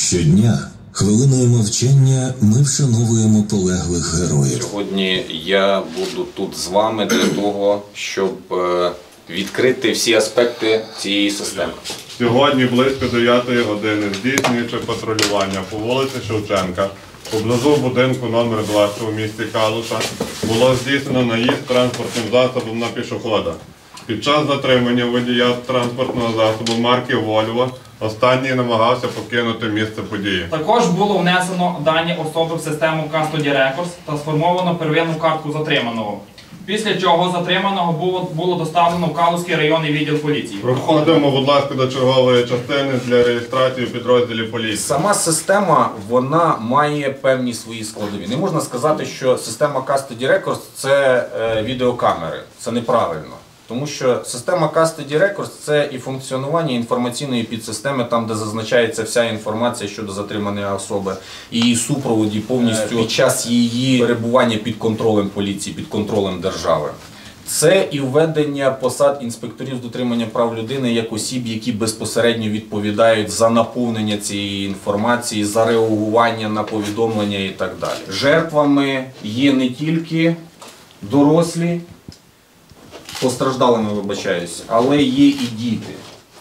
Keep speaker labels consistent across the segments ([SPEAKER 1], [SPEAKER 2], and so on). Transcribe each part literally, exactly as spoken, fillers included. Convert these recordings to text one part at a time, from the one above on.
[SPEAKER 1] Щодня хвилиною мовчання ми вшановуємо полеглих героїв.
[SPEAKER 2] Сьогодні я буду тут з вами для того, щоб відкрити всі аспекти цієї системи.
[SPEAKER 3] Сьогодні близько дев'ятої години, здійснюючи патрулювання по вулиці Шевченка, поблизу будинку номер двадцять у місті Калуша, було здійснено наїзд транспортним засобом на пішохода. Під час затримання водія транспортного засобу марки «Вольво» останній намагався покинути місце події.
[SPEAKER 4] Також було внесено дані особи в систему Custody Records та сформовано первинну картку затриманого. Після чого затриманого було, було доставлено в Калузький районний відділ поліції.
[SPEAKER 3] Проходимо, будь ласка, до чергової частини для реєстрації в підрозділі поліції.
[SPEAKER 2] Сама система, вона має певні свої складові. Не можна сказати, що система Custody Records – це е, відеокамери. Це неправильно. Тому що система Custody Records – це і функціонування інформаційної підсистеми, там, де зазначається вся інформація щодо затриманої особи, і її супроводі повністю під час її перебування під контролем поліції, під контролем держави. Це і введення посад інспекторів з дотримання прав людини як осіб, які безпосередньо відповідають за наповнення цієї інформації, за реагування на повідомлення і так далі. Жертвами є не тільки дорослі, постраждалими, вибачаюсь, але є і діти.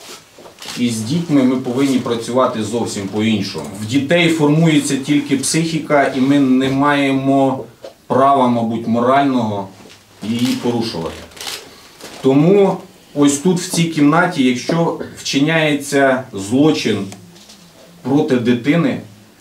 [SPEAKER 2] І з дітьми ми повинні працювати зовсім по-іншому. В дітей формується тільки психіка, і ми не маємо права, мабуть, морального її порушувати. Тому ось тут, в цій кімнаті, якщо вчиняється злочин проти дитини,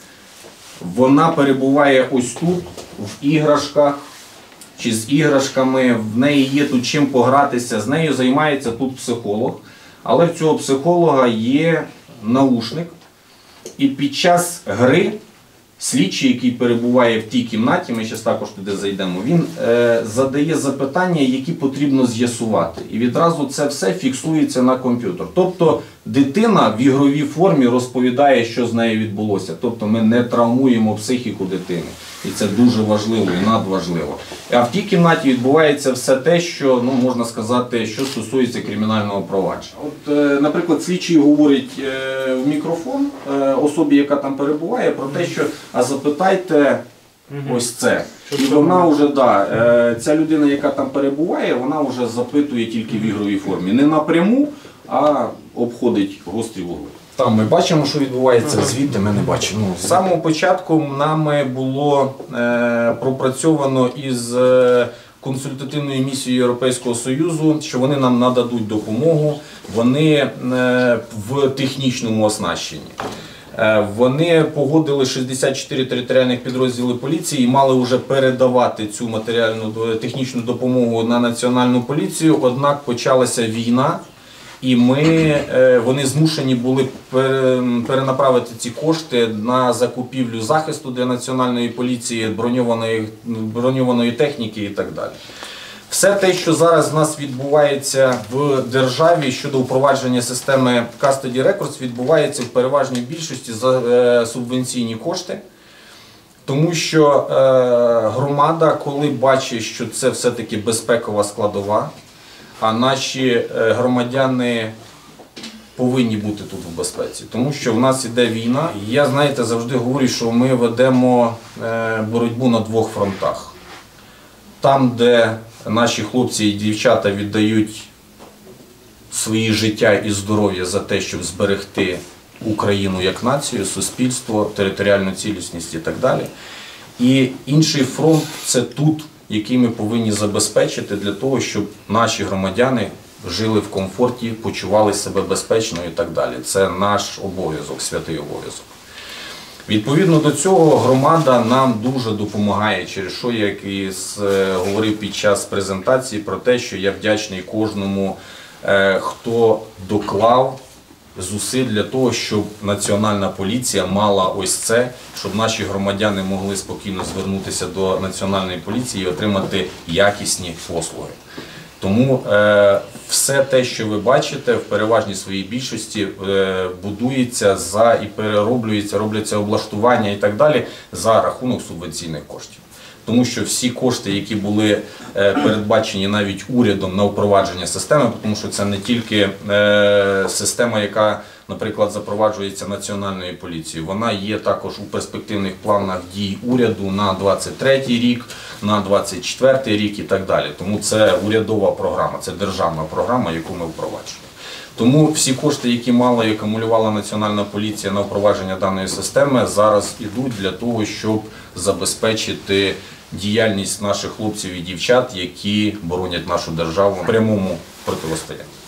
[SPEAKER 2] вона перебуває ось тут, в іграшках, чи з іграшками, в неї є тут чим погратися, з нею займається тут психолог, але в цього психолога є наушник, і під час гри слідчий, який перебуває в тій кімнаті, ми зараз також туди зайдемо, він е, задає запитання, які потрібно з'ясувати. І відразу це все фіксується на комп'ютер. Тобто дитина в ігровій формі розповідає, що з нею відбулося. Тобто ми не травмуємо психіку дитини. І це дуже важливо і надважливо. А в тій кімнаті відбувається все те, що, ну, можна сказати, що стосується кримінального провадження. От, е, наприклад, слідчий говорить е, в мікрофон е, особі, яка там перебуває, про те, що «а запитайте ось це». І вона вже, да, е, ця людина, яка там перебуває, вона вже запитує тільки в ігровій формі. Не напряму, а обходить гострі вугли. Там ми бачимо, що відбувається, звідти ми не бачимо. З самого початку нами було е, пропрацьовано із е, консультативною місією Європейського Союзу, що вони нам нададуть допомогу, вони е, в технічному оснащенні. Е, вони погодили шістдесят чотири територіальних підрозділи поліції і мали вже передавати цю матеріальну технічну допомогу на Національну поліцію, однак почалася війна. І ми, вони змушені були перенаправити ці кошти на закупівлю захисту для Національної поліції, броньованої, броньованої техніки і так далі. Все те, що зараз в нас відбувається в державі щодо впровадження системи Custody Records, відбувається в переважній більшості за субвенційні кошти. Тому що громада, коли бачить, що це все-таки безпекова складова, а наші громадяни повинні бути тут в безпеці. Тому що в нас іде війна. І я, знаєте, завжди говорю, що ми ведемо боротьбу на двох фронтах. Там, де наші хлопці і дівчата віддають свої життя і здоров'я за те, щоб зберегти Україну як націю, суспільство, територіальну цілісність і так далі. І інший фронт – це тут, який ми повинні забезпечити для того, щоб наші громадяни жили в комфорті, почували себе безпечно і так далі. Це наш обов'язок, святий обов'язок. Відповідно до цього громада нам дуже допомагає, через що я і говорив під час презентації про те, що я вдячний кожному, хто доклав зусиль для того, щоб Національна поліція мала ось це, щоб наші громадяни могли спокійно звернутися до Національної поліції і отримати якісні послуги. Тому е, все те, що ви бачите, в переважній своїй більшості е, будується за і перероблюється, робляться облаштування і так далі за рахунок субвенційних коштів. тому що всі кошти, які були е, передбачені навіть урядом на впровадження системи, тому що це не тільки е, система, яка, наприклад, запроваджується Національною поліцією, вона є також у перспективних планах дій уряду на двадцять третій рік, на двадцять четвертий рік і так далі. Тому це урядова програма, це державна програма, яку ми впроваджуємо. Тому всі кошти, які мала і акумулювала Національна поліція на впровадження даної системи, зараз ідуть для того, щоб забезпечити діяльність наших хлопців і дівчат, які боронять нашу державу в прямому протистоянні.